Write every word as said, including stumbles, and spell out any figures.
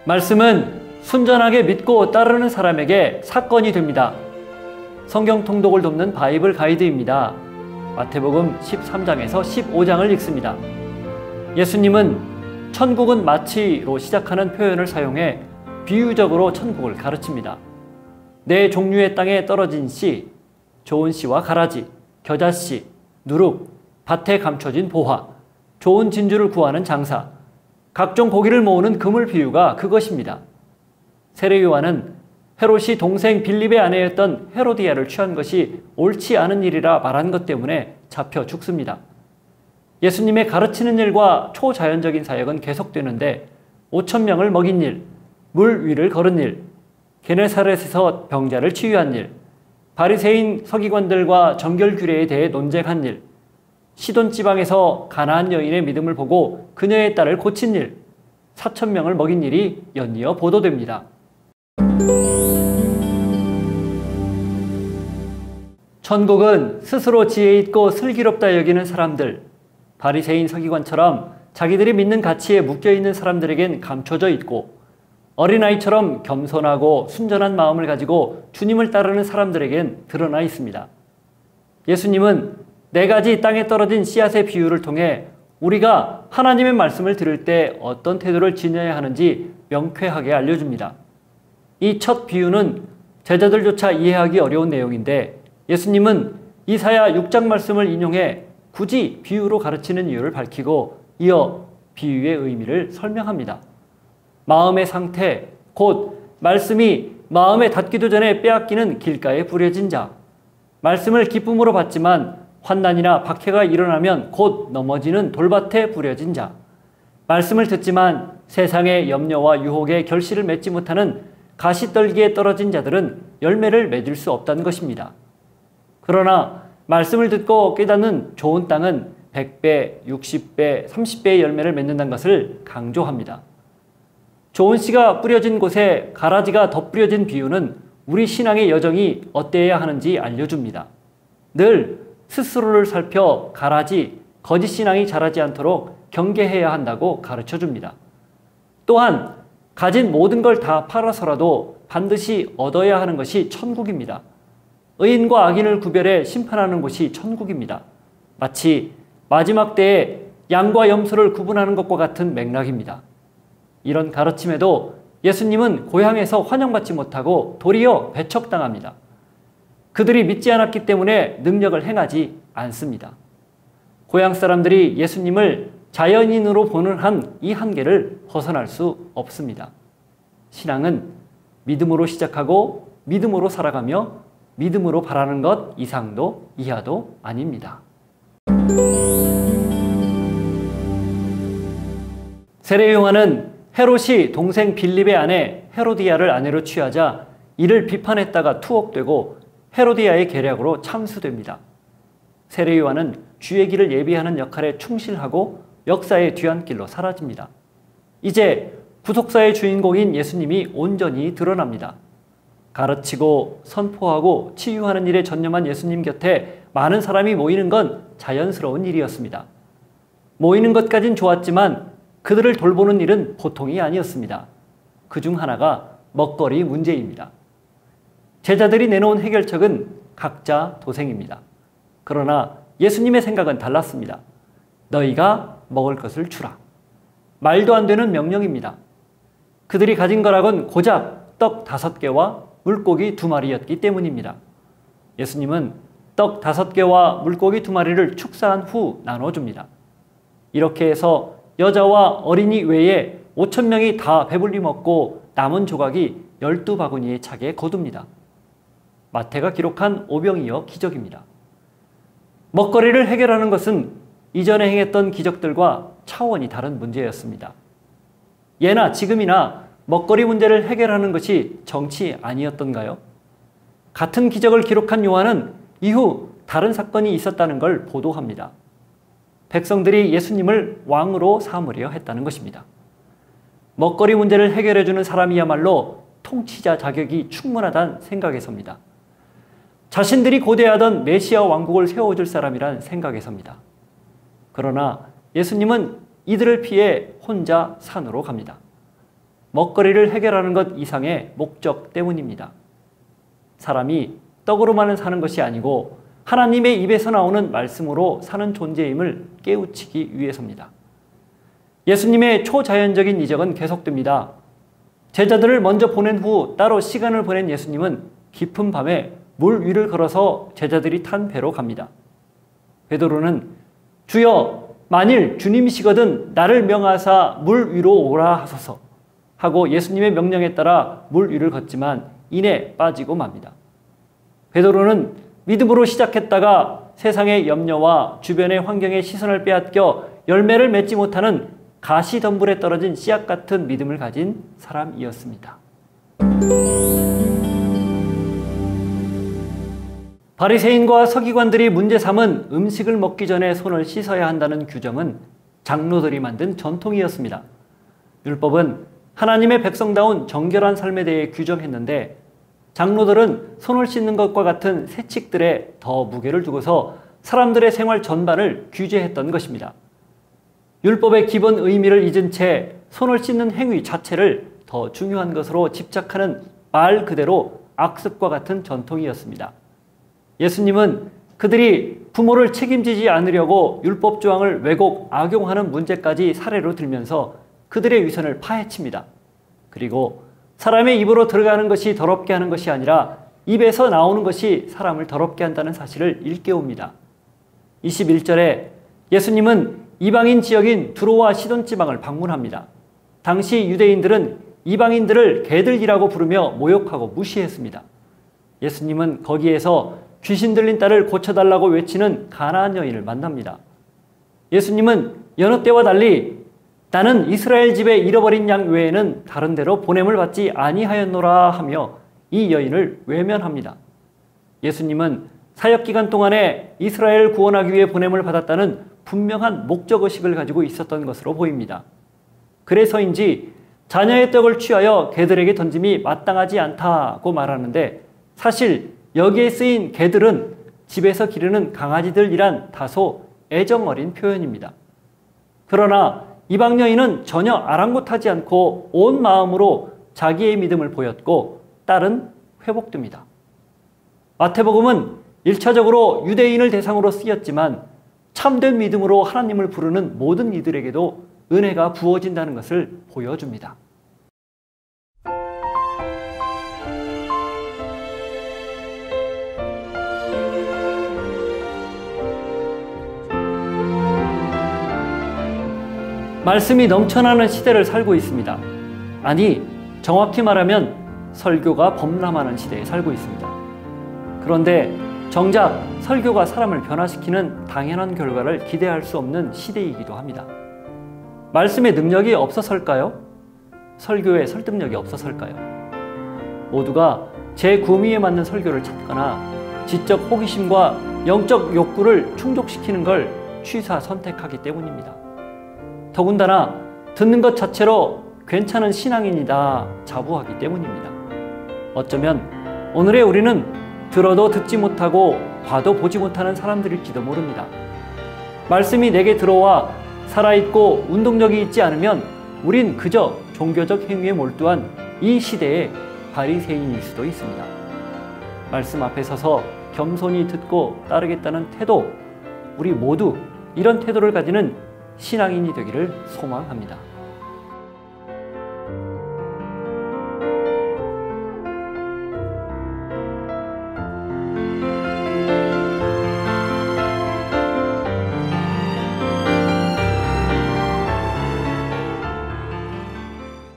말씀은 순전하게 믿고 따르는 사람에게 사건이 됩니다. 성경 통독을 돕는 바이블 가이드입니다. 마태복음 십삼 장에서 십오 장을 읽습니다. 예수님은 천국은 마치로 시작하는 표현을 사용해 비유적으로 천국을 가르칩니다. 네 종류의 땅에 떨어진 씨, 좋은 씨와 가라지, 겨자씨, 누룩, 밭에 감춰진 보화, 좋은 진주를 구하는 장사, 각종 고기를 모으는 그물 비유가 그것입니다. 세례 요한은 헤롯이 동생 빌립의 아내였던 헤로디아를 취한 것이 옳지 않은 일이라 말한 것 때문에 잡혀 죽습니다. 예수님의 가르치는 일과 초자연적인 사역은 계속되는데 오천 명을 먹인 일, 물 위를 걸은 일, 게네사렛에서 병자를 치유한 일, 바리새인 서기관들과 정결 규례에 대해 논쟁한 일, 시돈 지방에서 가나안 여인의 믿음을 보고 그녀의 딸을 고친 일, 사천 명을 먹인 일이 연이어 보도됩니다. 천국은 스스로 지혜 있고 슬기롭다 여기는 사람들, 바리새인 서기관처럼 자기들이 믿는 가치에 묶여있는 사람들에겐 감춰져 있고 어린아이처럼 겸손하고 순전한 마음을 가지고 주님을 따르는 사람들에겐 드러나 있습니다. 예수님은 네 가지 땅에 떨어진 씨앗의 비유를 통해 우리가 하나님의 말씀을 들을 때 어떤 태도를 지녀야 하는지 명쾌하게 알려줍니다. 이 첫 비유는 제자들조차 이해하기 어려운 내용인데 예수님은 이사야 육 장 말씀을 인용해 굳이 비유로 가르치는 이유를 밝히고 이어 비유의 의미를 설명합니다. 마음의 상태, 곧 말씀이 마음에 닿기도 전에 빼앗기는 길가에 부려진 자, 말씀을 기쁨으로 받지만 환난이나 박해가 일어나면 곧 넘어지는 돌밭에 부려진 자, 말씀을 듣지만 세상의 염려와 유혹에 결실을 맺지 못하는 가시떨기에 떨어진 자들은 열매를 맺을 수 없다는 것입니다. 그러나 말씀을 듣고 깨닫는 좋은 땅은 백 배, 육십 배, 삼십 배의 열매를 맺는다는 것을 강조합니다. 좋은 씨가 뿌려진 곳에 가라지가 덧뿌려진 비유는 우리 신앙의 여정이 어때야 하는지 알려줍니다. 늘 스스로를 살펴 가라지, 거짓 신앙이 자라지 않도록 경계해야 한다고 가르쳐줍니다. 또한 가진 모든 걸 다 팔아서라도 반드시 얻어야 하는 것이 천국입니다. 의인과 악인을 구별해 심판하는 곳이 천국입니다. 마치 마지막 때에 양과 염소를 구분하는 것과 같은 맥락입니다. 이런 가르침에도 예수님은 고향에서 환영받지 못하고 도리어 배척당합니다. 그들이 믿지 않았기 때문에 능력을 행하지 않습니다. 고향 사람들이 예수님을 자연인으로 보는 한 이 한계를 벗어날 수 없습니다. 신앙은 믿음으로 시작하고 믿음으로 살아가며 믿음으로 바라는 것 이상도 이하도 아닙니다. 세례 요한은 헤롯이 동생 빌립의 아내 헤로디아를 아내로 취하자 이를 비판했다가 투옥되고 헤로디아의 계략으로 참수됩니다. 세례 요한은 주의 길을 예비하는 역할에 충실하고 역사의 뒤안길로 사라집니다. 이제 구속사의 주인공인 예수님이 온전히 드러납니다. 가르치고 선포하고 치유하는 일에 전념한 예수님 곁에 많은 사람이 모이는 건 자연스러운 일이었습니다. 모이는 것까진 좋았지만 그들을 돌보는 일은 보통이 아니었습니다. 그중 하나가 먹거리 문제입니다. 제자들이 내놓은 해결책은 각자 도생입니다. 그러나 예수님의 생각은 달랐습니다. 너희가 먹을 것을 주라. 말도 안 되는 명령입니다. 그들이 가진 거락은 고작 떡 다섯 개와 물고기 두 마리였기 때문입니다. 예수님은 떡 다섯 개와 물고기 두 마리를 축사한 후 나눠줍니다. 이렇게 해서 여자와 어린이 외에 오천 명이 다 배불리 먹고 남은 조각이 열두 바구니에 차게 거둡니다. 마태가 기록한 오병이어 기적입니다. 먹거리를 해결하는 것은 이전에 행했던 기적들과 차원이 다른 문제였습니다. 예나 지금이나 먹거리 문제를 해결하는 것이 정치 아니었던가요? 같은 기적을 기록한 요한은 이후 다른 사건이 있었다는 걸 보도합니다. 백성들이 예수님을 왕으로 삼으려 했다는 것입니다. 먹거리 문제를 해결해주는 사람이야말로 통치자 자격이 충분하다는 생각에서입니다. 자신들이 고대하던 메시아 왕국을 세워줄 사람이란 생각에서입니다. 그러나 예수님은 이들을 피해 혼자 산으로 갑니다. 먹거리를 해결하는 것 이상의 목적 때문입니다. 사람이 떡으로만 사는 것이 아니고 하나님의 입에서 나오는 말씀으로 사는 존재임을 깨우치기 위해서입니다. 예수님의 초자연적인 이적은 계속됩니다. 제자들을 먼저 보낸 후 따로 시간을 보낸 예수님은 깊은 밤에 물 위를 걸어서 제자들이 탄 배로 갑니다. 베드로는 주여 만일 주님이시거든 나를 명하사 물 위로 오라 하소서 하고 예수님의 명령에 따라 물 위를 걷지만 이내 빠지고 맙니다. 베드로는 믿음으로 시작했다가 세상의 염려와 주변의 환경의 시선을 빼앗겨 열매를 맺지 못하는 가시덤불에 떨어진 씨앗 같은 믿음을 가진 사람이었습니다. 바리새인과 서기관들이 문제 삼은 음식을 먹기 전에 손을 씻어야 한다는 규정은 장로들이 만든 전통이었습니다. 율법은 하나님의 백성다운 정결한 삶에 대해 규정했는데 장로들은 손을 씻는 것과 같은 세칙들에 더 무게를 두고서 사람들의 생활 전반을 규제했던 것입니다. 율법의 기본 의미를 잊은 채 손을 씻는 행위 자체를 더 중요한 것으로 집착하는 말 그대로 악습과 같은 전통이었습니다. 예수님은 그들이 부모를 책임지지 않으려고 율법 조항을 왜곡, 악용하는 문제까지 사례로 들면서 그들의 위선을 파헤칩니다. 그리고 사람의 입으로 들어가는 것이 더럽게 하는 것이 아니라 입에서 나오는 것이 사람을 더럽게 한다는 사실을 일깨웁니다. 이십일 절에 예수님은 이방인 지역인 두로와 시돈 지방을 방문합니다. 당시 유대인들은 이방인들을 개들이라고 부르며 모욕하고 무시했습니다. 예수님은 거기에서 귀신 들린 딸을 고쳐달라고 외치는 가나안 여인을 만납니다. 예수님은 여느 때와 달리 나는 이스라엘 집에 잃어버린 양 외에는 다른 데로 보냄을 받지 아니하였노라 하며 이 여인을 외면합니다. 예수님은 사역기간 동안에 이스라엘을 구원하기 위해 보냄을 받았다는 분명한 목적의식을 가지고 있었던 것으로 보입니다. 그래서인지 자녀의 떡을 취하여 개들에게 던짐이 마땅하지 않다고 말하는데 사실 여기에 쓰인 개들은 집에서 기르는 강아지들이란 다소 애정어린 표현입니다. 그러나 이방 여인은 전혀 아랑곳하지 않고 온 마음으로 자기의 믿음을 보였고 딸은 회복됩니다. 마태복음은 일 차적으로 유대인을 대상으로 쓰였지만 참된 믿음으로 하나님을 부르는 모든 이들에게도 은혜가 부어진다는 것을 보여줍니다. 말씀이 넘쳐나는 시대를 살고 있습니다. 아니, 정확히 말하면 설교가 범람하는 시대에 살고 있습니다. 그런데 정작 설교가 사람을 변화시키는 당연한 결과를 기대할 수 없는 시대이기도 합니다. 말씀의 능력이 없어서일까요? 설교의 설득력이 없어서일까요? 모두가 제 구미에 맞는 설교를 찾거나 지적 호기심과 영적 욕구를 충족시키는 걸 취사 선택하기 때문입니다. 더군다나 듣는 것 자체로 괜찮은 신앙인이다 자부하기 때문입니다. 어쩌면 오늘의 우리는 들어도 듣지 못하고 봐도 보지 못하는 사람들일지도 모릅니다. 말씀이 내게 들어와 살아있고 운동력이 있지 않으면 우린 그저 종교적 행위에 몰두한 이 시대의 바리새인일 수도 있습니다. 말씀 앞에 서서 겸손히 듣고 따르겠다는 태도, 우리 모두 이런 태도를 가지는 신앙인이 되기를 소망합니다.